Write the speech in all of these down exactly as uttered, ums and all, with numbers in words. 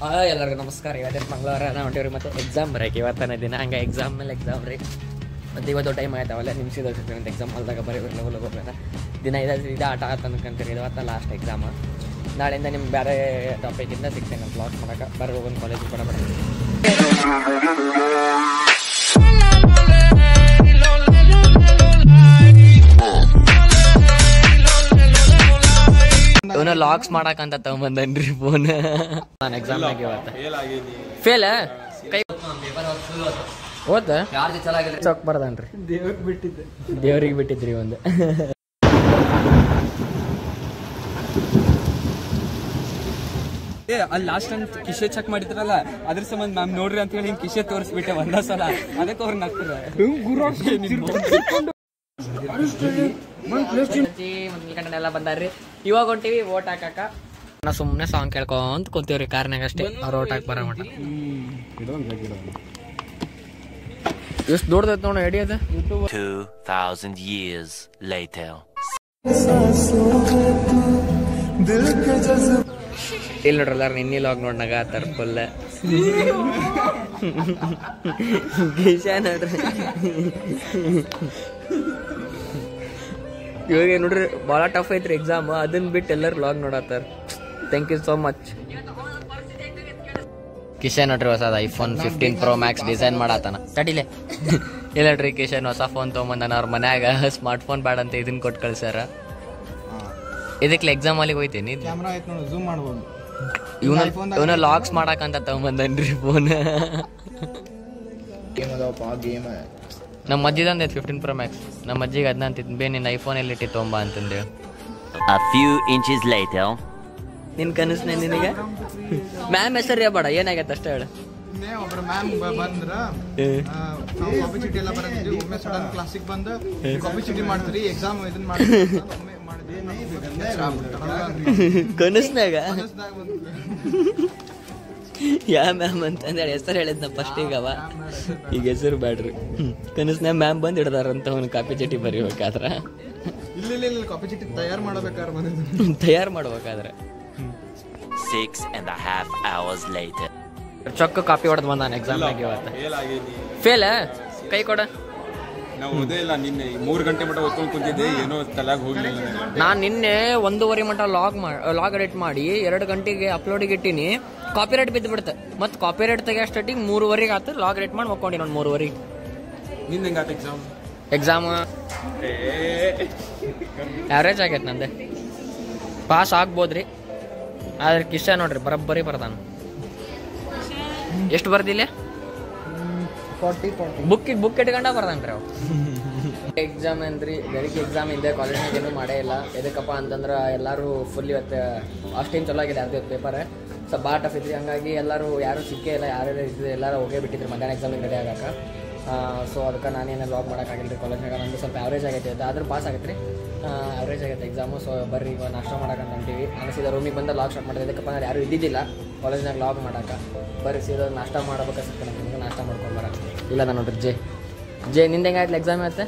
ಎಲ್ಲರಿಗೂ ನಮಸ್ಕಾರ. ಇವತ್ತಿನ ಮಂಗಳವಾರ ನಾವು ಹೊಂಟಿವ್ರಿ ಮತ್ತೆ ಎಕ್ಸಾಮ್ ಬರೋಕೆ ಇವತ್ತನೇ ದಿನ. ಹಂಗೆ ಎಕ್ಸಾಮ್ ಮೇಲೆ ಎಕ್ಸಾಮ್ ರೀ. ಮತ್ತು ಇವತ್ತು ಟೈಮ್ ಆಯ್ತಾವಲ್ಲ ನಿಮಿಷದ ಅಂತ ಎಕ್ಸಾಮ್ ಅಲ್ದಾಗ ಬರೀ ಲಗು ಲಗು ಹೋಗ್ಬೇಕ ದಿನ ಇದು ಇದು ಆಟ ಆತ ಅನ್ಕೊಂತೀರಿ. ಇವತ್ತು ಲಾಸ್ಟ್ ಎಕ್ಸಾಮ್. ನಾಳೆಯಿಂದ ನಿಮ್ಗೆ ಬೇರೆ ಟಾಪಿಕಿಂದ ಸಿಗ್ತೇನೆ ನಾನು ಬ್ಲಾಗ್ ಮಾಡೋಕೆ. ಬರೋ ಒಂದು ಕಾಲೇಜಿಗೆ ಕೂಡ ಬರೋದು. ಇವನು ಲಾಕ್ಸ್ ಮಾಡಕಂತ ತಗೊಂಬಂದನ್ರಿ ಫೋನ್. ನಾನು ಎಕ್ಸಾಮ್ ಆಗಿ ಫೇಲ್ ಕೈ ಓದ ಚೌಕ್ ಬರ್ದನ್ರಿ. ದೇವ್ರಿಗೆ ಬಿಟ್ಟಿದ್ದೆ ದೇವ್ರಿಗೆ ಬಿಟ್ಟಿದ್ರಿ ಒಂದು. ಏ ಅಲ್ಲಿ ಲಾಸ್ಟ್ ಟೈಮ್ ಕಿಶೆ ಚೆಕ್ ಮಾಡಿದ್ರಲ್ಲ ಅದ್ರ ಸಂಬಂಧ ಮ್ಯಾಮ್ ನೋಡ್ರಿ ಅಂತ ಹೇಳಿ ಕಿಶೆ ತೋರಿಸ್ಬಿಟ್ಟೆ ಒಂದ ಸಲ. ಅದಕ್ಕೆ ಅವ್ರು ನಗ್ತಾರೆ. ಎಲ್ಲ ಬಂದಾರ್ರಿ. ಇವಾಗ ಹೊಂಟಿವಿ ಓಟ್ ಹಾಕಾಕ. ನಾವು ಸುಮ್ಮನೆ ಸಾಂಗ್ ಕೇಳ್ಕೊಂತ ಕುಂತೀವ್ರಿ ಕಾರ್ನಾಗ ಅಷ್ಟೇ. ಅವ್ರು ಓಟ್ ಹಾಕಿ ಬರೋ ಮಟ ಎಷ್ಟು ದೊಡ್ಡದೈತೆ ನೋಡ ಐಡಿಯಾ ಅದ. two thousand years later. ಇಲ್ಲಿ ನೋಡ್ರಲ್ಲ ನಿನ್ನೆ ಲಾಗ್ ನೋಡ್ನಾಗ ಆತರ ಫುಲ್ ಗಿಶ ನೋಡ್ರಿ. ಇವಾಗ ನೋಡ್ರಿ ಭಾಳ ಟಫ್ ಐತ್ರಿ ಎಕ್ಸಾಮ್. ಅದನ್ನ ಬಿಟ್ಟು ಎಲ್ಲರೂ ಲಾಗ್ ನೋಡತ್ತಾರ. Thank you so much. Kishan ನೋಡ್ರಿ ಹೊಸದ iPhone fifteen pro max design ಮಾಡತ್ತಾನ ತಡಿಲೆ. ಇಲ್ಲ ನೋಡ್ರಿ ಕಿಶನ್ ಹೊಸ ಫೋನ್ ತೊಗೊಂಬಂದಾನ. ಅವ್ರ ಮನ್ಯಾಗ ಸ್ಮಾರ್ಟ್ ಫೋನ್ ಬೇಡ ಅಂತ ಇದನ್ನ ಕೊಟ್ಟು ಕಳ್ಸ್ಯಾರ. ಇದಕ್ಕೆ ಎಕ್ಸಾಮ್ ಅಲ್ಲಿ ಹೋಯ್ತೇನಿ. ಇವನ ಇವನ ಲಾಕ್ಸ್ ಮಾಡಕಂತ ತಗೊಂಬಂದನ್ರಿ ಫೋನ್. ನಮ್ಮ ಅಜ್ಜಿದಂದ ಫಿಫ್ಟೀನ್ ಪ್ರೋ ಮ್ಯಾಕ್ಸ್. ನಮ್ಮ ಅಜ್ಜಿಗೆ ಅದನ್ನ ಅಂತಿದ್ ಬೇ ನಿನ್ನ ಐಫೋನ್ ಎಲ್ಲಿ ಇಟ್ಟಿ ತೊಗೊಂಬ ಅಂತಂದೇಳಿ. A few inches later. ನಿನ್ ಕನಸ್ನೆ ನಿನಗೆ ಮ್ಯಾಮ್ ಹೆಸರು ಬೇಡ ಏನಾಗತ್ತೆ ಅಷ್ಟೇ ಹೇಳ. ಒಬ್ರು ಮ್ಯಾಮ್ ಬಂದ್ರ ಕಾಪಿ ಚೀಟಿ ಎಲ್ಲ ಬರೀತೀವಿ. ಒಮ್ಮೆ ಸಡನ್ ಕ್ಲಾಸಿಗೆ ಬಂದು ಕಾಪಿ ಚೀಟಿ ಮಾಡ್ತೀರಿ ಎಕ್ಸಾಮ್ ಇದನ್ನ ಮಾಡ್ತೀವಿ. ಕನಸ್ನಾಗ ಯಾ ಮ್ಯಾಮ್ ಅಂತಂದೇಳಿ ಹೆಸರು ಹೇಳಿದ್ನ ಫಸ್ಟ್. ಈಗ ಅವ ಈಗ ಹೆಸರು ಬ್ಯಾಡ್ರಿ. ಕನಸ್ನಾಗ ಮ್ಯಾಮ್ ಬಂದು ಹಿಡ್ದಾರಂತ ಅವನು ಕಾಪಿ ಚೀಟಿ ಬರೀಬೇಕಾದ್ರ. ಇಲ್ಲ ಇಲ್ಲ ಕಾಪಿ ಚೀಟಿ ತಯಾರು ಮಾಡಬೇಕಾದ್ರೆ ಬಂದಿದ್ದು. ತಯಾರು ಮಾಡ್ಬೇಕಾದ್ರೆ Six and a half hours later. ಚೊಕ್ಕ ಕಾಪಿ ಹೊಡೆದು ಬಂದಾನ ಎಕ್ಸಾಮ್ ಆಗಿ ಇವತ್ತು. ಫೇಲ್ ಕೈ ಕೊಡ. ನಾವು ಓದೇ ಇಲ್ಲ. ನಿನ್ನೆ ಮೂರು ಗಂಟೆ ಮಟ್ಟ ಓದ್ಕೊಂಡು ಕುಂತಿದ್ದೆ. ಏನೋ ತಲೆಯಾಗ ಹೋಗ್ಲಿಲ್ಲ. ನಾನು ನಿನ್ನೆ ಒಂದೂವರೆ ಮಟ್ಟ ಲಾಗ್ ಲಾಗ್ ಎಡಿಟ್ ಮಾಡಿ ಎರಡು ಗಂಟೆಗೆ ಅಪ್ಲೋಡಿಗೆ ಇಟ್ಟಿನಿ. ಕಾಪಿ ರೈಟ್ ಬಿದ್ದು ಬಿಡುತ್ತೆ. ಮತ್ತು ಕಾಪಿ ರೈಟ್ ತೆಗಿಯೋಷ್ಟೊಟ್ಟಿಗೆ ಮೂರುವರೆಗೆ ಆತು. ಲಾಗ್ ಎಡಿಟ್ ಮಾಡಿ ಮಕ್ಕೊಂಡಿನಿ ಒಂದು ಮೂರುವರೆಗೆ. ನಿಂದ ಹೆಂಗಾತ ಎಕ್ಸಾಮ್? ಎಕ್ಸಾಮ್ ಆವ್ರೇಜ್ ಆಗೈತೆ ನಂದೆ. ಪಾಸ್ ಆಗ್ಬೋದ್ರಿ. ಆದ್ರೆ ಕಿಶ ನೋಡ್ರಿ ಬರಬ್ಬರಿ ಬರ್ದಾನ. ಎಷ್ಟು ಬರ್ದಿಲ್ಲ? ಬುಕ್ಕಿಗೆ ಬುಕ್ ಇಟ್ಕೊಂಡ ಬರ್ದಾನ್ರಿ ಅವ್. ಎಕ್ಸಾಮ್ ಏನ್ರಿ ಬೆಳಿಗ್ಗೆ ಎಕ್ಸಾಮ್ ಇದೆ. ಕಾಲೇಜ್ನಾಗ ಏನೂ ಮಾಡೇ ಇಲ್ಲ. ಎದಕ್ಕಪ್ಪ ಅಂತಂದ್ರೆ ಎಲ್ಲರೂ ಫುಲ್ ಇವತ್ತು ಅಷ್ಟೇನು ಚಲೋ ಆಗಿದೆ ಅದು ಪೇಪರ್. ಸ್ವಲ್ಪ ಭಾಳ ಟಫ್ ಇದ್ರಿ. ಹಂಗಾಗಿ ಎಲ್ಲರೂ ಯಾರೂ ಸಿಕ್ಕೇ ಇಲ್ಲ. ಯಾರ್ಯಾರು ಇದ್ದು ಎಲ್ಲರೂ ಹೋಗೇ ಬಿಟ್ಟಿದ್ರು ಮಧ್ಯಾಹ್ನ ಎಕ್ಸಾಮಿಗೆ ರೆಡಿ ಆಗಕ್ಕೆ. ಸೊ ಅದಕ್ಕೆ ನಾನೇನು ಲಾಗ್ ಮಾಡೋಕ್ಕಾಗಿಲ್ಲ ರೀ ಕಾಲೇಜ್ನಾಗ. ನಂದು ಸ್ವಲ್ಪ ಆವ್ರೇಜ್ ಆಗೈತೆ ಅದು. ಆದ್ರೆ ಪಾಸ್ ಆಗೈತೆ ರೀ. ಆವ್ರೇಜ್ ಆಗೈತೆ ಎಕ್ಸಾಮು. ಸೊ ಬರ್ರಿ ಈಗ ನಾಷ್ಟ ಮಾಡೋಕಂತ ಹೊಂಟೀವಿ. ನಾನು ಸೀದಾ ರೂಮಿಗೆ ಬಂದು ಲಾಗ್ ಸ್ಟಾರ್ಟ್ ಮಾಡಿದೆ. ಇದಕ್ಕಪ್ಪ ಅಂದ್ರೆ ಯಾರೂ ಇದ್ದಿದ್ದಿಲ್ಲ ಕಾಲೇಜ್ನಾಗ ಲಾಗ್ ಮಾಡೋಕೆ. ಬರ್ರಿ ಸೀದಾ ನಾಷ್ಟ ಮಾಡ್ಬೇಕು ಸಿಗ್ತಾನೆ ನಿಮಗೆ. ನಾಷ್ಟ ಮಾಡ್ಕೊಂಡು ಬರ ಇಲ್ಲ ನಾನು ನೋಡ್ರಿ. ಜೆ ಜೆ ನಿಂದ ಹೆಂಗಾಯ್ತು ಎಕ್ಸಾಮ್ ಆಯ್ತು?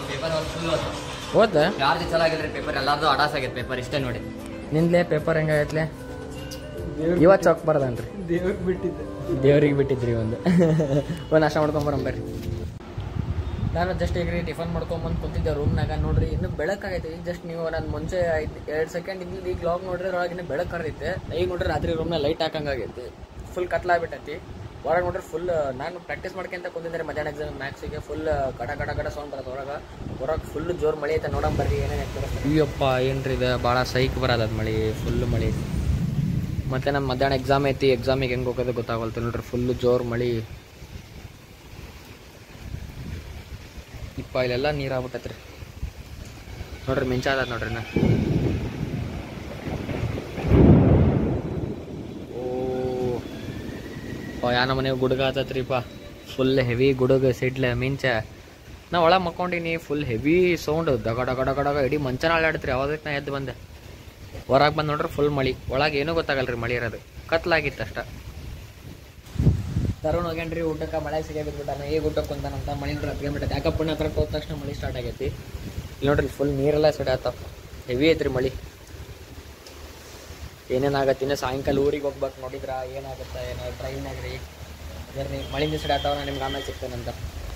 ಓದ ಯಾರ್ದು ಚಲೋ ಆಗಿದ್ರಿ ಪೇಪರ್? ಎಲ್ಲಾರ್ದು ಅಡಾಸ್ ಆಗೈತೆ ಪೇಪರ್. ಇಷ್ಟೇ ನೋಡಿ. ನಿಂದಲೇ ಪೇಪರ್ ಹೆಂಗಾಗೈತ್ಲೆ? ಇವತ್ತು ಚೌಕ್ ಬರ್ದನ್ರಿ. ದೇವ್ರಿಗೆ ಬಿಟ್ಟಿದ್ದೆ ದೇವ್ರಿಗೆ ಬಿಟ್ಟಿದ್ರಿ ಒಂದು. ಒಂದು ನಾಷ್ಟ ಮಾಡ್ಕೊಂಬರಂಬರ್ರಿ. ನಾನು ಜಸ್ಟ್ ಈಗ ರೀ ಟಿಫನ್ ಮಾಡ್ಕೊಂಬಂದು ಕುಂತಿದ್ದೆ ರೂಮ್ನಾಗ. ನೋಡ್ರಿ ಇನ್ನೂ ಬೆಳಕಾಗೈತೆ. ಈಗ ಜಸ್ಟ್ ನೀವು ನಾನು ಮುಂಚೆ ಐದು ಎರಡು ಸೆಕೆಂಡ್ ಇದ್ದಿದ್ದು ಈಗ ಲಾಗ್ ನೋಡ್ರಿ ಒಳಗೆ ಇನ್ನೂ ಬೆಳಕು ಕರೈತೆ. ಈಗ ನೋಡ್ರಿ ರಾತ್ರಿ ರೂಮ್ನ ಲೈಟ್ ಹಾಕಂಗಾಗೈತಿ. ಫುಲ್ ಕತ್ಲಾಗ್ಬಿಟ್ಟೈತಿ. ಹೊರಗೆ ನೋಡ್ರಿ ಫುಲ್ ನಾನು ಪ್ರಾಕ್ಟೀಸ್ ಮಾಡ್ಕೊಂತ ಕುಂತಿದ್ದೆ ಮಧ್ಯಾಹ್ನ ಎಕ್ಸಾಮ್ ಮ್ಯಾಕ್ಸಿಗೆ. ಫುಲ್ ಗಡ ಗಡ ಗಡ ಸೌಂಡ್ ಬರೋದು ಹೊರಗೆ. ಹೊರಗೆ ಫುಲ್ ಜೋರು ಮಳೆ ಐತೆ. ನೋಡಂಬರ್ರಿ ಏನೇನು ಆಗ್ತದೆ. ಅಯ್ಯಪ್ಪ ಏನ್ರಿ ಇದು ಭಾಳ ಸೈಕ್ ಬರೋದು ಮಳೆ. ಫುಲ್ ಮಳೆ. ಮತ್ತು ನಮ್ಮ ಮಧ್ಯಾಹ್ನ ಎಕ್ಸಾಮ್ ಐತಿ. ಎಕ್ಸಾಮಿಗೆ ಹೆಂಗೆ ಹೋಗೋದು ಗೊತ್ತಾಗಲ್ತು ನೋಡ್ರಿ. ಫುಲ್ಲು ಜೋರು ಮಳೆ. ಇಪ್ಪ ಇಲ್ಲೆಲ್ಲ ನೀರು ಆಗ್ಬಿಟ್ಟೈತ್ರಿ ನೋಡ್ರಿ. ಮಿಂಚ ಅದ ನೋಡ್ರಿ. ನಾ ಓ ಯಾ ನಮ್ಮ ಮನೆ ಗುಡುಗ ಆತತ್ರಿಪ್ಪ. ಫುಲ್ ಹೆವಿ ಗುಡುಗ ಸಿಡ್ಲೆ ಮಿಂಚ. ನಾ ಒಳಗೆ ಮಕ್ಕೊಂಡಿನಿ. ಫುಲ್ ಹೆವಿ ಸೌಂಡ್ ದಗ ಡಗ ಡಗ ಡಗ ಇಡೀ ಮಂಚನ ಆಡಾಡ್ತ್ರಿ. ಅವಾಗಕ್ಕೆ ನಾ ಎದ್ದು ಬಂದೆ. ಹೊರಗೆ ಬಂದು ನೋಡ್ರಿ ಫುಲ್ ಮಳೆ. ಒಳಗೆ ಏನೂ ಗೊತ್ತಾಗಲ್ಲ ರೀ ಮಳೆ ಇರೋದು. ಕತ್ಲಾಗಿತ್ತು ಅಷ್ಟ. ತರುಣ್ ಹೋಗ್ಯಾನ್ರಿ ಊಟಕ್ಕೆ. ಮಳೆ ಸಿಗೇ ಬಿಟ್ಬಿಟ್ಟಾನ. ಈಗ ಊಟಕ್ಕೆ ಕುಂತಾನಂತ ಮಳೆ ಹತ್ಗೆ ಬಿಟ್ಟೈತೆ. ಯಾಕಪ್ಪಣ್ಣ ಹತ್ರ ಹೋದ ತಕ್ಷಣ ಮಳೆ ಸ್ಟಾರ್ಟ್ ಆಗೈತಿ. ಇಲ್ಲಿ ನೋಡ್ರಿ ಫುಲ್ ನೀರೆಲ್ಲ ಸಿಡಾತಾವ. ಹೆವಿ ಐತ್ರಿ ಮಳೆ. ಏನೇನಾಗತ್ತೆ. ಇನ್ನು ಸಾಯಂಕಾಲ ಊರಿಗೆ ಹೋಗ್ಬೇಕು ನೋಡಿದ್ರ ಏನಾಗುತ್ತೆ ಏನೋ ಟ್ರೈನಾಗ ರೀ ಜರ್ನಿ ಮಳೆ ದಿವಸ ಆಟವ ನಾನು ನಿಮ್ಗೆ ಆಮೇಲೆ ಸಿಗ್ತೇನಂತ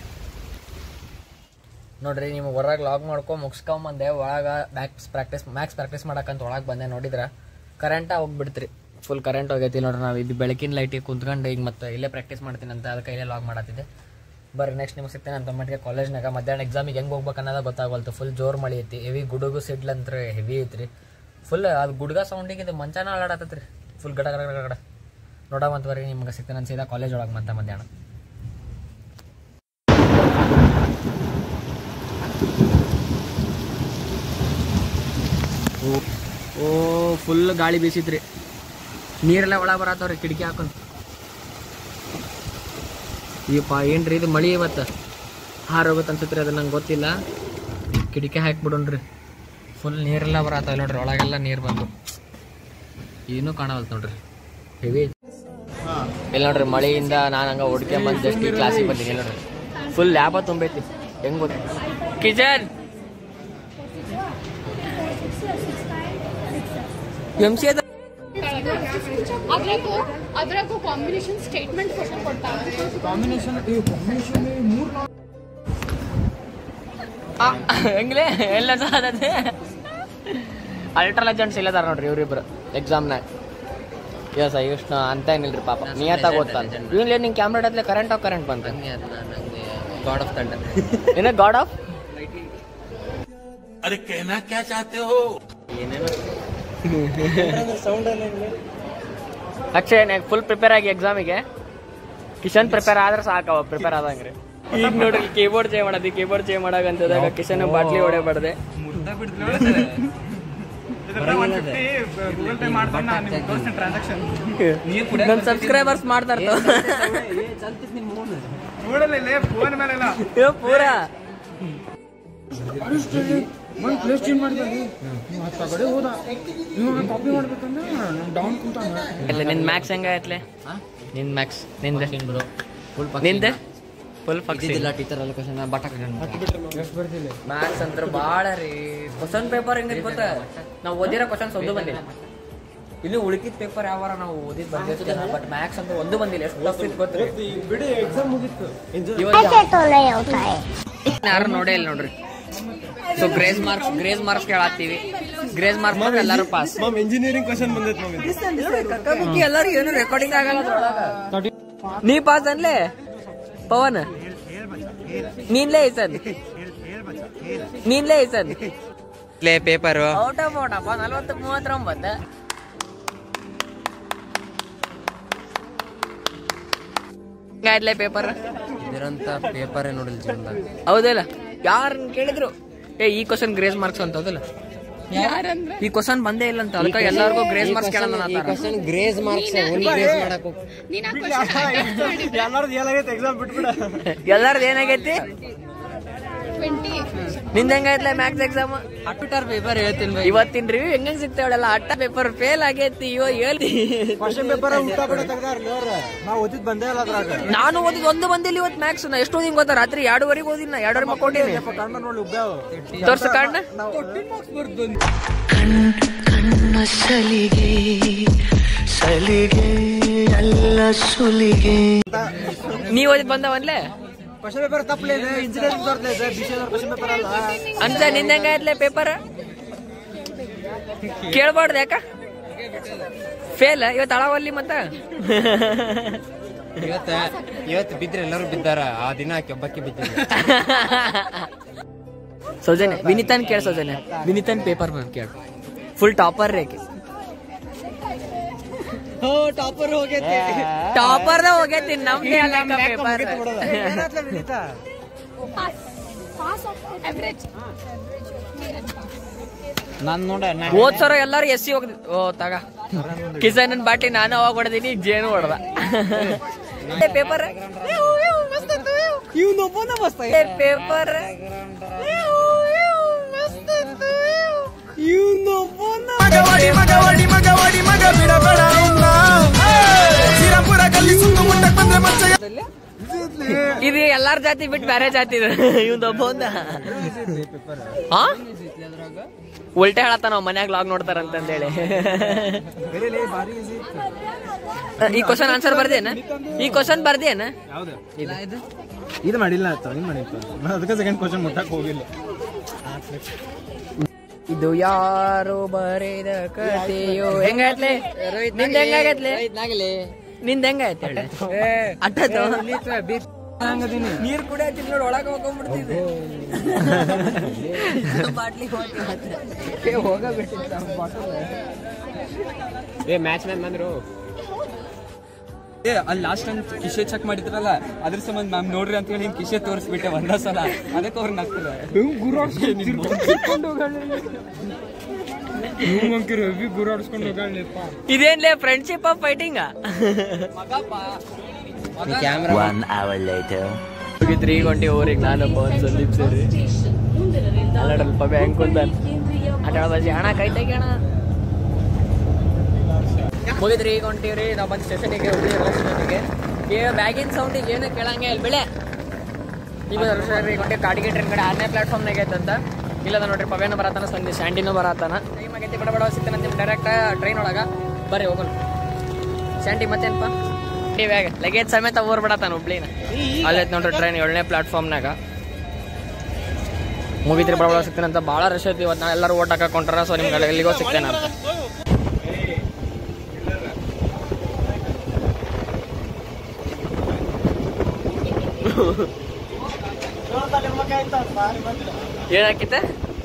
ನೋಡ್ರಿ. ನಿಮ್ಗೆ ಹೊರಗೆ ಲಾಗ್ ಮಾಡ್ಕೊ ಮುಗಿಸ್ಕೊಂಬಂದೆ. ಒಳಗೆ ಮ್ಯಾಕ್ಸ್ ಪ್ರಾಕ್ಟೀಸ್ ಮ್ಯಾಕ್ಸ್ ಪ್ರಾಕ್ಟೀಸ್ ಮಾಡಕ್ಕಂತ ಒಳಗೆ ಬಂದೆ. ನೋಡಿದ್ರೆ ಕರೆಂಟ ಹೋಗ್ಬಿಡ್ತ್ರಿ, ಫುಲ್ ಕರೆಂಟ್ ಹೋಗೈತಿ ನೋಡ್ರಿ. ನಾವು ಇದು ಬೆಳಕಿನ ಲೈಟಿಗೆ ಕುಂತ್ಕೊಂಡು ಈಗ ಮತ್ತೆ ಇಲ್ಲೇ ಪ್ರಾಕ್ಟೀಸ್ ಮಾಡ್ತೀನಿ ಅಂತ ಅದಕ್ಕೆ ಇಲ್ಲೇ ಲಾಗ್ ಮಾಡತ್ತಿದ್ದೆ. ಬರ್ರಿ ನೆಕ್ಸ್ಟ್ ನಿಮ್ಗೆ ಸಿಗ್ತೇನೆ ಅಂತ ಮಟ್ಟಿಗೆ ಕಾಲೇಜ್ನಾಗ. ಮಧ್ಯಾಹ್ನ ಎಕ್ಸಾಮಿಗೆ ಹೆಂಗೆ ಹೋಗ್ಬೇಕು ಅನ್ನೋದು ಗೊತ್ತಾಗಲ್ತು. ಫುಲ್ ಜೋರು ಮಳೆ ಐತಿ, ಹೆವಿ ಗುಡುಗು ಸಿಡ್ಲಂತ್ರ ಹೆವಿ ಐತ್ರಿ. ಫುಲ್ ಅದು ಗುಡ್ಗ ಸೌಂಡಿಗೆ ಇದು ಮಂಚಾನ ಆಡಾಡತ್ತೈತ್ರಿ ಫುಲ್ ಗಡ ಗಡ ಗಡ. ನೋಡವಂತ ಬರ್ರಿ ನಿಮ್ಗೆ ಸಿಗ್ತೇನೆ ಅನ್ಸಿದ ಕಾಲೇಜ್ ಒಳಗೆ ಮತ್ತೆ ಮಧ್ಯಾಹ್ನ. ಓ ಫುಲ್ ಗಾಳಿ ಬೀಸಿತ್ರಿ, ನೀರೆಲ್ಲ ಒಳ ಬರತ್ತವ್ರಿ ಕಿಟಕಿ ಹಾಕೊಂಡು. ಈಪ್ಪ ಏನ್ರಿ ಇದು ಮಳಿ ಇವತ್ತು ಹಾರೋಗುತ್ತೆ ಅನ್ಸುತ್ತೆ ರೀ, ಅದು ನಂಗೆ ಗೊತ್ತಿಲ್ಲ. ಕಿಟಕಿ ಹಾಕ್ಬಿಡೋಣ್ರಿ, ಫುಲ್ ನೀರೆಲ್ಲ ಬರತ್ತವ ನೋಡ್ರಿ. ಒಳಗೆಲ್ಲ ನೀರು ಬಂದು ಏನೂ ಕಾಣವಲ್ತು ನೋಡ್ರಿ, ಹೆವಿ ಇಲ್ಲ ನೋಡ್ರಿ. ಮಳೆಯಿಂದ ನಾನು ಹಂಗೆ ಹುಡ್ಕೊಂಬಂದು ಜಸ್ಟ್ ಈ ಕ್ಲಾಸಿಗೆ ಬಂದಿನಿ ನೋಡ್ರಿ. ಫುಲ್ ಲ್ಯಾಬ ತುಂಬೈತಿ ಹೆಂಗ್ ಗೊತ್ತ. ಕಿಚನ್ ಎಂ ಸಿ ಅದ್ರಾಗೂ ಕಾಂಬಿನೇಷನ್ ಸ್ಟೇಟ್ಮೆಂಟ್ ಕ್ವಶನ್ ಕೊಡ್ತಾರೆ. ಕಾಂಬಿನೇಷನ್ ಹೆಂಗ್ಲೇ ಎಲ್ಲ ಸಾಧತೆ ಅಲ್ಟ್ರಾ ಲೆಜೆಂಡ್ಸ್ ಇಲ್ಲದಾರ ನೋಡ್ರಿ ಇವ್ರಿಬ್ರು ಎಕ್ಸಾಮ್ನಾಗ. ಎಸ್ ಇಷ್ಟು ಅಂತ ಏನಿಲ್ರಿ ಪಾಪ ನಿಯತ್ತಾಗ ಓದ್ತಾನೆ. ಇವ್ಲಿ ನಿಂಗೆ ಕ್ಯಾಮ್ರಾ ಇಡತ್ಲೆ ಕರೆಂಟ್ ಆಫ್ ಕರೆಂಟ್ ಬಂತ. ಗಾಡ್ ಆಫ್ ಥಂಡರ್ ಏನ ಗಾಡ್ ಆಫ್ अरे कहना क्या चाहते हो? ಏನೇನು ಅಕ್ಷಯ್ ಫುಲ್ ಪ್ರಿಪೇರ್ ಆಗಿ ಎಕ್ಸಾಮಿಗೆ. ಕಿಶನ್ ಪ್ರಿಪೇರ್ ಆದ್ರೆ ಸಾಕು, ಪ್ರಿಪೇರ್ ಆದಂಗ್ರಿ. ಈಗ ನೋಡ್ರಿ ಕೀಬೋರ್ಡ್ ಚೇಂಜ್ ಮಾಡೋದು, ಕೀಬೋರ್ಡ್ ಚೇಂಜ್ ಮಾಡಾಗಂತದಾಗ ಕಿಶನ್ ಬಾಟ್ಲಿ ಹೊಡೆಬಾರ್ದೆ. ನಮ್ ಸಬ್ಸ್ಕ್ರೈಬರ್ಸ್ ಮಾಡ್ತಾ ಪೂರಾ ನಿನ್ ಮ್ಯಾಕ್ಸ್ ಹೆಂಗಾಯತ್ಲೆ? ನಿನ್ ಮ್ಯಾಕ್ಸ್ ನಿಂದ ನಿಂದೆ ಫುಲ್ ಫಕ್ಸಿಲ್ಲ ಟೀಚರ್ ಅಲ್ಲಿ ಕ್ವಶನ್ ಬಟ್ ಮ್ಯಾಕ್ಸ್ ಅಂದ್ರೆ ಭಾಳ ರೀ. ಕ್ವಶನ್ ಪೇಪರ್ ಹೆಂಗೈತಿ ಗೊತ್ತಾ, ನಾವು ಓದಿರೋ ಕ್ವಶನ್ಸ್ ಒಂದು ಬಂದಿಲ್ಲ. ಇನ್ನು ಉಳಿಕಿದ ಪೇಪರ್ ಯಾವ ನಾವು ಓದಿದ್ ಬಂದಿರ್ತೀವಿ, ಬಟ್ ಮ್ಯಾಕ್ಸ್ ಅಂತ ಒಂದು ಬಂದಿಲ್ಲ. ಎಷ್ಟು ಟಫ್ ಇತ್ತು ಗೊತ್ತ್ರಿ. ಯಾರು ನೋಡೇ ಇಲ್ಲ ನೋಡ್ರಿ. So grace marks grace marks ಕೇಳತ್ತೀವಿ. ಗ್ರೇಸ್ ಮಾರ್ಕ್ಸ್ ಎಲ್ಲರೂ ಪಾಸ್. ಇಂಜಿನಿಯರಿಂಗ್ ಕ್ವಶನ್ ಬಂದೈತಿ ಎಲ್ಲರೂ ಏನು ರೆಕಾರ್ಡಿಂಗ್ ಆಗಲ್ಲ. ನೀ ಪಾಸ್ ಅನ್ಲೇ ಪವನ್, ನೀನ್ಲೇ ಐಸನ್ ನೀನ್ಲೇ ಐಸನ್ ಲೇ ಪೇಪರ್ ಔಟ್ ಆಫ್ ಔಟ್ ಅಪ್ಪ ನಲ್ವತ್ತು ಮೂವತ್ತೊಂಬತ್ತು. ಹಿಂಗಾಯ್ತಲೇ ಪೇಪರ್ ಇದರಂತ ಪೇಪರ್ ನೋಡಿಲ್ಲ ಜೀವನದಾಗ. ಹೌದಲ್ಲ, ಯಾರು ಕೇಳಿದ್ರು ಏ ಈ ಕ್ವಶನ್ ಗ್ರೇಸ್ ಮಾರ್ಕ್ಸ್ ಅಂತ ಹೌದಲ್ಲ, ಈ ಕ್ವಶನ್ ಬಂದೇ ಇಲ್ಲ ಅಂತ ಅದಕ್ಕೆ ಎಲ್ಲರಿಗೂ ಗ್ರೇಸ್ ಮಾರ್ಕ್ಸ್ ಕೇಳೋಣ. ಗ್ರೇಸ್ ಮಾರ್ಕ್ಸ್ ಎಲ್ಲಾರ್ದು ಏನಾಗೈತಿ? ನಿಂದ ಹೆಂಗೈತ್ಲ ಮ್ಯಾಕ್ಸ್ ಎಕ್ಸಾಮ್? ಅಟ್ಟರ್ ಪೇಪರ್ ಹೇಳ್ತೀನಿ ಇವತ್ತಿನ ರಿವ್ಯೂ ಹೆಂಗ ಸಿಗ್ತಾವಲ್ಲ. ಅಟ್ಟ ಪೇಪರ್ ಫೇಲ್ ಆಗೈತಿ ಇವ ಹೇಳ್ತಿ. ನಾನು ಓದಿದ್ ಒಂದು ಬಂದಿಲ್ಲ ಇವತ್ತು ಮ್ಯಾಕ್ಸ್. ನಾ ಎಷ್ಟು ಓದಿನ ಗೊತ್ತಾ? ರಾತ್ರಿ ಎರಡುವರೆಗೆ ಓದಿನ, ಎರಡುವರೆ ಮಕ್ಕೊಂಡಿನಿ. ತೋರ್ಸ ಕಾರಣ ಸಲಿಗೆ ಸಲಿಗೆ ಎಲ್ಲ ಸುಲಿಗೆ. ನೀ ಓದಿದ್ ಬಂದವನ್ಲೇ ಕ್ವಶನ್ ಪೇಪರ್ ತಪ್ಪಲೇ ಇದೆ. ಇಂಜಿನಿಯರಿಂಗ್ ತೋರ್ಲೇ ಕ್ವಶನ್ ಪೇಪರ್ ಅಲ್ಲ ಅಂತ. ನಿಂದ ಹೆಂಗಾಯ್ತಲೇ ಪೇಪರ್? ಕೇಳ್ಬಾರ್ದು ಯಾಕ ಫೇಲ್ ಇವತ್ತು ಅಳವಲ್ಲಿ ಮತ್ತ. ಇವತ್ತ ಇವತ್ತು ಬಿದ್ರೆ ಎಲ್ಲರೂ ಬಿದ್ದಾರ, ಆ ದಿನ ಒಬ್ಬಕ್ಕೆ ಬಿದ್ದಿಲ್ಲ. ಸೌಜನ್ಯ ವಿನಿತನ್ ಕೇಳ. ಸೌಜನ್ಯ ವಿನಿತನ್ ಪೇಪರ್ ಕೇಳ. ಫುಲ್ ಟಾಪರ್ ರೇಖೆ. ಟಾಪರ್ ಹೋಗೈತಿ, ಟಾಪರ್ ಹೋಗೈತಿ ನಮ್ದೇ ಪೇಪರ್. ನಾನ್ ನೋಡ ಹೋದ್ ಸರ ಎಲ್ಲಾರು ಎಸ್ ಸಿ ಹೋಗ್ತಿ. ಓ ತಗ ಕಿಸನ್ ಬಾಟಿ ನಾನು ಅವಾಗ ಹೊಡೆದೀನಿ, ಜೇನು ಹೊಡೆದ ಪೇಪರ್. ಪೇಪರ್ ಇದು ಎಲ್ಲಾರ ಜಾತಿ ಬಿಟ್ಟು ಬೇರೆ ಜಾತಿ. ಇವ್ನೊಬ್ಬ ಉಲ್ಟೆ ಹೇಳತ್ತ ನಾವು ಮನ್ಯಾಗ ಲಾಗ್ ನೋಡ್ತಾರಂತಂದೇಳಿ. ಈ ಕ್ವಶನ್ ಆನ್ಸರ್ ಬರ್ದೇನ ಈ ಕ್ವಶನ್ ಬರ್ದೇನ ಯಾವ್ದು ಇದು ಮಾಡಿಲ್ಲ ಮಾಡಿತ್ತು ಅದಕ್ಕೆ ಸೆಕೆಂಡ್ ಕ್ವಶನ್ ಮುಟ್ಟಕ್ ಹೋಗಿಲ್ಲ. ಇದು ಯಾರು ಬರೆದ ಕಥೆಯೋ ಹೆಂಗೈತ್ಲೆ ನಿಂದ ಹೆಂಗಾಗೈತ್ಲೆ ನಿಂದ ಹೆಂಗಾಯ್ತು ಹೇಳಿ ಅಟ್ಟತ್ತು ನೀರ್ ಕುಡಿಯತ್ತಿದ್ ನೋಡಿ ಒಳಗೆ ಹೋಗ್ಕೊಂಡ್ಬಿಡ್ತಿದ್ದೆ ಬಾಟ್ಲಿ ಹೋಗಬಿಟ್ಟಿದ್ದ ಏ ಮ್ಯಾಚ್ ಮ್ಯಾನ್ ಬಂದ್ರು ಏ ಅಲ್ಲಿ ಲಾಸ್ಟ್ ಟೈಮ್ ಕಿಶೆ ಚೆಕ್ ಮಾಡಿದ್ರಲ್ಲ ಅದ್ರ ಸಂಬಂಧ ಮ್ಯಾಮ್ ನೋಡ್ರಿ ಅಂತ ಹೇಳಿ ಕಿಶೆ ತೋರಿಸ್ಬಿಟ್ಟೆ ಒಂದ ಸಲ ಅದಕ್ಕೆ ಅವ್ರನ್ನ ಹಾಕ್ತಾರೆ ಇದೇನ್ಲೇ friendship of fighting One hour later. Three ಗಂಟೆ ಊರಿಗೆ ನಾನೊಬ್ಬ ಒಂದು ಸಂದೀಪ್ ಸೇರಿ ಅಲ್ಲಡಲ್ ಪಬೆ ಹೆಂಗ್ ಕುಂತಾನ ಆಟ ಬಜಿ ಹಣ ಕೈ ತೆಗೋಣ ಮುಗಿದ್ರಿ ಈಗ ಹೊಂಟೀವ್ರಿ ನಾವು ಬಂದು ಸ್ಟೇಷನಿಗೆ ಹೋಗಿ ಸ್ಟೇಷನಿಗೆ ಈಗ ಬ್ಯಾಗಿನ ಸೌಂಡಿಗೆ ಏನು ಕೇಳಂಗೆ ಇಲ್ಲಿ ಬೆಳೆ ಈಗ ಈಗ ಹೊಂಟೆ ಕಾಡಿಗೆ ಟ್ರೈನ್ ಕಡೆ ಆರನೇ ಪ್ಲಾಟ್ಫಾರ್ಮ್ನಾಗ ಐತಂತ ಇಲ್ಲದ ನೋಡ್ರಿ ಪವೇನೂ ಬರತ್ತಾನ ಸಂಜೆ ಶಾಂಡಿನೂ ಬರತ್ತಾನ ಟೈಮ್ ಆಗೈತಿ ಬಡ ಬಡ ಸಿಗ್ತಾನೆ ನಿಮ್ಮ ಡೈರೆಕ್ಟ್ ಟ್ರೈನ್ ಒಳಗೆ ಬರ್ರಿ ಹೋಗೋಣ ಶಾಂಟಿ ಮತ್ತೇನಪ್ಪ ಇವಾಗ ಲಗೇಜ್ ಸಮೇತ ಊರ್ ಬಿಡತ್ತಾನ ಹುಬ್ಳಿನ ಅಲ್ಲೈತ್ ನೋಡ್ರಿ ಟ್ರೈನ್ ಏಳನೇ ಪ್ಲಾಟ್ಫಾರ್ಮ್ನಾಗ ಮುಗಿತ್ರಿ ಬಡ ಬಡ ಸಿಗ್ತೇನೆ ಅಂತ ಭಾಳ ರಶ್ ಐತಿ ಇವತ್ತು ನಾಳೆ ಎಲ್ಲರೂ ಓಟ್ ಹಾಕೊಂಡ್ರ ಸೊ ನಿಮ್ಗೆ ಎಲ್ಲಿಗೋ ಸಿಗ್ತೇನೆ ಅಂತ ಏನಾಕಿತ್ತ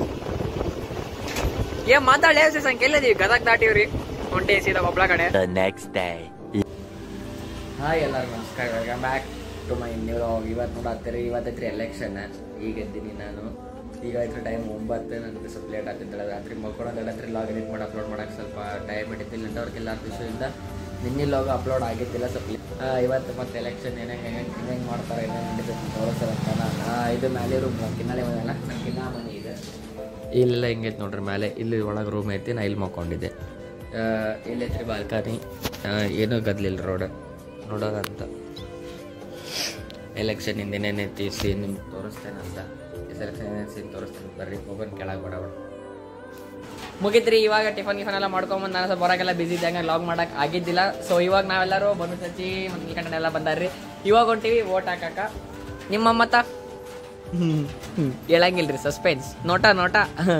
ಏನ್ ಮಾತಾಡಲೇ ಸಂಖ್ಯೆ ಎಲ್ಲದೀವಿ ಗದಗ್ ದಾಟಿವ್ರಿ ಹೊಂಟೆ ಸೀದಾ ಒಬ್ಳ ಕಡೆ. The next day. ಹಾಯ್ ಎಲ್ಲರಿಗೂ ನಮಸ್ಕಾರ, welcome back to my new vlog. ಇವತ್ತು ನೋಡತ್ತೀರಿ ಇವತ್ತೈತ್ರಿ ಎಲೆಕ್ಷನ್. ಈಗ ಎದ್ದೀನಿ ನಾನು, ಈಗ ಐತ್ರಿ ಟೈಮ್ ಒಂಬತ್ತು. ನನಗೆ ಸ್ವಲ್ಪ ಲೇಟ್ ಆಗ್ತಿದ್ದಲ್ಲ ರಾತ್ರಿ ಮಲ್ಕೊಳೋದಲ್ಲತ್ರಿ ಲಾಗ್ ಎಡಿಟ್ ಮಾಡಿ ಅಪ್ಲೋಡ್ ಮಾಡೋಕೆ ಸ್ವಲ್ಪ ಟೈಮ್ ಹಿಡಿತಿಲ್ಲ ಅವ್ರಿಗೆಲ್ಲ ದಿವಸದಿಂದ ನಿನ್ನೆ ಲಾಗ್ ಅಪ್ಲೋಡ್ ಆಗಿದ್ದಿಲ್ಲ ಸ್ವಲ್ಪ. ಇವತ್ತು ಮತ್ತೆ ಎಲೆಕ್ಷನ್ ಏನೇನು ಹೆಂಗೆ ಹೆಂಗೆ ಮಾಡ್ತಾರೆ ಏನೇನು ನಡೀತೈತೆ ತೋರಿಸ್ತಾರಂತ ನಾನು ಇದು ಮೇಲೆ ರೂಮ್ ಕಿನ್ನಾಲೆ ಮನೆಯಲ್ಲ ನನ್ನ ಕಿನ್ನ ಮನೆ ಇದೆ ಇಲ್ಲ ಹಿಂಗೈತೆ ನೋಡ್ರಿ ಮೇಲೆ. ಇಲ್ಲಿ ಒಳಗೆ ರೂಮ್ ಐತಿ, ನಾ ಇಲ್ಲಿ ಮಲ್ಕೊಂಡಿದ್ದೆ. ಇಲ್ಲೈತ್ರಿ ಬಾಲ್ಕನಿ, ಏನೂ ಗದ್ಲಿಲ್ಲ ರೋಡ್ ನೋಡೋದಂತ. ಎಲೆಕ್ಷನ್ ಏನೇನೈತಿ ಸೀನ್ ನಿಮ್ಗೆ ತೋರಿಸ್ತೇನೆ ಅಂತ. ಎಲೆಕ್ಷನ್ ಏನೇನು ಸೀನ್ ತೋರಿಸ್ತೇನೆ ಬರ್ರಿ, ಹೋಗೋಣ ಕೆಳಗೆ ಬಡ ಬಡ ಮುಗಿತ್ರಿ. ಇವಾಗ ಟಿಫನ್ ಗಿಫನ್ ಎಲ್ಲ ಮಾಡ್ಕೊಂಬಂದು ನಾನು ಸ್ವಲ್ಪ ಹೊರಗೆಲ್ಲ ಬಿಸಿ ಇದ್ದಂಗೆ ಲಾಗ್ ಮಾಡೋಕೆ ಆಗಿದ್ದಿಲ್ಲ. ಸೊ ಇವಾಗ ನಾವೆಲ್ಲರೂ ಬಂದು ಸಚ್ಚಿ ಮತ್ತು ನಿಲ್ಕಂಡ ಎಲ್ಲ ಬಂದಾರ್ರಿ. ಇವಾಗ ಹೊಂಟೀವಿ ಓಟ್ ಹಾಕಕ್ಕ. ನಿಮ್ಮ ಮತ ಹೇಳಂಗಿಲ್ರಿ, ಸಸ್ಪೆನ್ಸ್. ನೋಟ ನೋಟ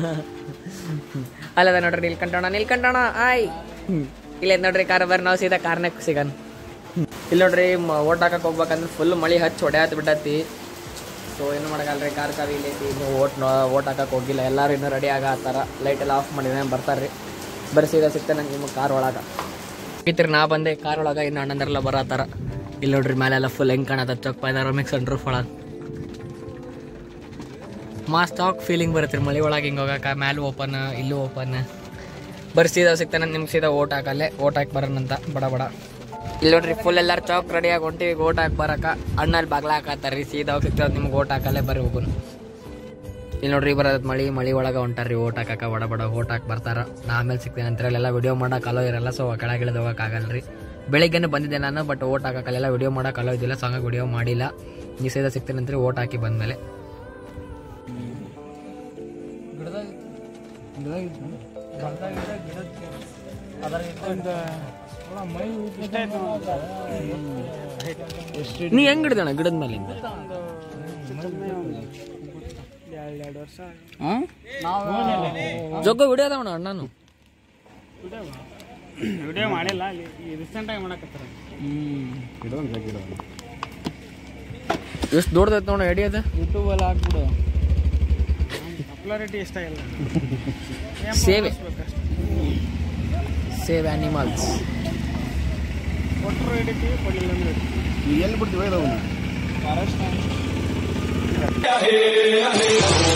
ಅಲ್ಲದ ನೋಡ್ರಿ ನಿಲ್ಕಂಡೋಣ ನಿಲ್ಕಂಡೋಣ ಆಯ್ ಇಲ್ಲ ನೋಡ್ರಿ ಕಾರ್ ಬರ್ರಿ, ನಾವು ಸೀದಾ ಕಾರ್ನಾಗ ಸಿಗನ್. ಇಲ್ಲಿ ನೋಡ್ರಿ ಓಟ್ ಹಾಕಕ್ಕೆ ಹೋಗ್ಬೇಕಂದ್ರೆ ಫುಲ್ ಮಳೆ ಹಚ್ಚಿ ಹೊಡೆಯತ್ ಬಿಟ್ಟತಿ. ಸೊ ಏನು ಮಾಡೋಕ್ಕಲ್ರಿ, ಕಾರ್ ಕಾರ್ ಇಲ್ಲೈತಿ. ಇನ್ನು ಓಟ್ ಓಟ್ ಹಾಕಕ್ಕೆ ಹೋಗಿಲ್ಲ, ಎಲ್ಲರೂ ಇನ್ನೂ ರೆಡಿ ಆಗತ್ತಾರ. ಲೈಟ್ ಎಲ್ಲ ಆಫ್ ಮಾಡಿದ್ರೆ ಬರ್ತಾರೆ ರೀ. ಬರ್ರಿ ಸೀದಾ ಸಿಗ್ತಾನೆ ನಿಮ್ಮ ಕಾರ್ ಒಳಗೆ. ಇತ್ರಿ ನಾ ಬಂದೆ ಕಾರ್ ಒಳಗೆ, ಇನ್ನು ಅಣ್ಣಂದರೆಲ್ಲ ಬರತ್ತಾರ. ಇಲ್ಲಿ ನೋಡ್ರಿ ಮೇಲೆಲ್ಲ ಫುಲ್ ಹೆಂಗೆ ಕಾಣತ್ತ ಚೊಕ್ ಪಾಯ್ದಾರ ಮಿಕ್ಸ್ ಅಂಡ್ ರೂಫ್ ಒಳಗೆ ಮಸ್ತ್ ಆಗಿ ಫೀಲಿಂಗ್ ಬರುತ್ತೆ ರೀ ಮಳೆ ಒಳಗೆ ಹಿಂಗೆ ಹೋಗಕ್ಕೆ. ಮ್ಯಾಲೆ ಓಪನ್, ಇಲ್ಲೂ ಓಪನ್. ಬರ್ರಿ ಸೀದಾ ಸಿಗ್ತಾನೆ ನಿಮ್ಗೆ ಸೀದಾ ಓಟ್ ಹಾಕಲ್ಲೇ ಓಟ್ ಹಾಕಿ ಬರೋಣಂತ ಬಡ ಬಡ. ಇಲ್ಲಿ ನೋಡ್ರಿ ಫುಲ್ ಎಲ್ಲರೂ ಚೌಕ್ ರೆಡಿಯಾಗಿ ಹೊಂಟಿವಿ ಓಟ್ ಹಾಕಿ ಬರಕ್ಕೆ. ಅಣ್ಣಲ್ಲಿ ಬಾಗ್ಲ ಹಾಕತ್ತಾರ ರೀ, ಸೀದಾ ಹೋಗಿ ಸಿಗ್ತದೆ ನಿಮ್ಗೆ ಓಟ್ ಹಾಕಲ್ಲೇ ಬರ್ರಿ ಹೋಗೋಣ. ಇಲ್ಲಿ ನೋಡ್ರಿ ಬರೋದು ಮಳೆ ಮಳೆ ಒಳಗೆ ಹೊಂಟಾರ್ರಿ ಓಟ್ ಹಾಕಕ್ಕೆ ಬಡ ಬಡ ಓಟ್ ಹಾಕಿ ಬರ್ತಾರ. ನಾ ಆಮೇಲೆ ಸಿಗ್ತೇನೆ ಅಂತ ಎಲ್ಲ ವಿಡಿಯೋ ಮಾಡೋಕೆ ಅಲೋ ಇರಲ್ಲ. ಸೊ ಕೆಳಗಿಳಿದು ಹೋಗೋಕ್ಕಾಗಲ್ಲ ರೀ. ಬೆಳಿಗ್ಗೆನೇ ಬಂದಿದ್ದೆ ನಾನು, ಬಟ್ ಓಟ್ ಹಾಕಕ್ಕೆಲ್ಲ ವಿಡಿಯೋ ಮಾಡೋಕೆ ಅಲೋ ಇದ್ದಿಲ್ಲ. ಸೊ ಹಂಗಾಗಿ ವಿಡಿಯೋ ಮಾಡಿಲ್ಲ. ನೀವು ಸೀದಾ ಸಿಗ್ತೇನೆ ಅಂತ್ರಿ ಓಟ್ ಹಾಕಿ ಬಂದಮೇಲೆ. ನೀ ಹೆಂಗ್ ಹಿಡ್ದಣ ಗಿಡದ ಮೇಲಿಂದ? ಜೊಗ್ಗ ವಿಡಿಯೋ ಅದಾವಣ ಅಣ್ಣನು ವಿಡಿಯೋ ಮಾಡಿಲ್ಲ, ರೀಸೆಂಟ್ ಆಗಿ ಮಾಡಕತ್ತಾರ. ಎಷ್ಟು ದೊಡ್ಡದೈತೆ ನೋಡ ಎಡಿ ಅದ. ಯೂಟ್ಯೂಬಲ್ಲಿ ಹಾಕ್ಬಿಡು, ಪಾಪ್ಯುಲಾರಿಟಿ ಇಷ್ಟ ಇಲ್ಲ. ಸೇವೆ ಸೇವ್ ಆನಿಮಲ್ಸ್ ಕೊಟ್ಟರು ಹಿಡಿತೀವಿ, ಕೊಡಲಿಲ್ಲ ಅಂದ್ರೆ ಎಲ್ಲಿ ಬಿಡ್ತೀವಿ ಫಾರೆಸ್ಟ್